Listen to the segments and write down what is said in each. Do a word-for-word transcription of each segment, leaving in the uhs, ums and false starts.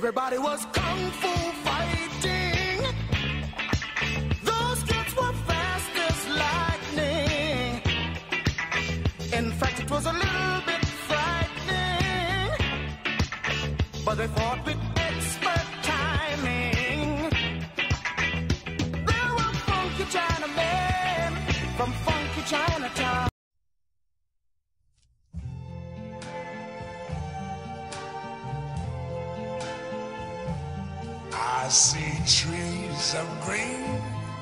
Everybody was kung fu fighting. Those kids were fast as lightning. In fact, it was a little bit frightening, but they fought with expert timing. There were funky Chinamen from funky Chinatown. I see trees of green,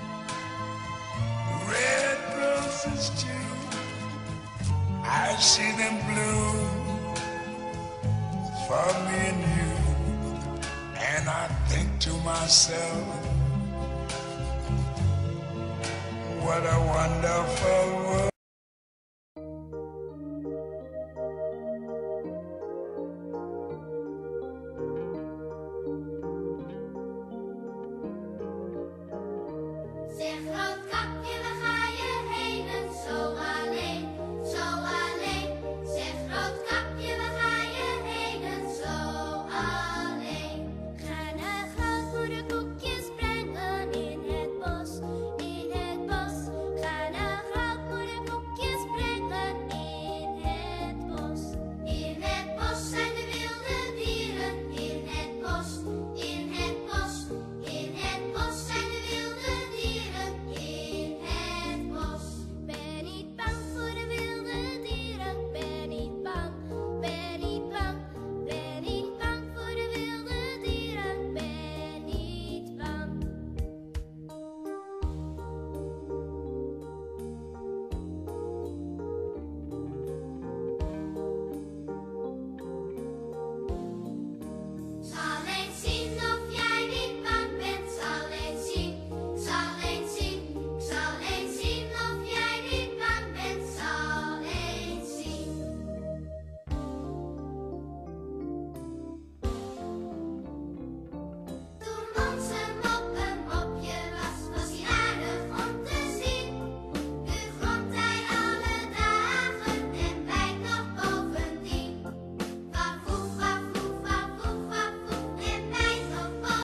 red roses too. I see them bloom for me and you. And I think to myself, what a wonderful world.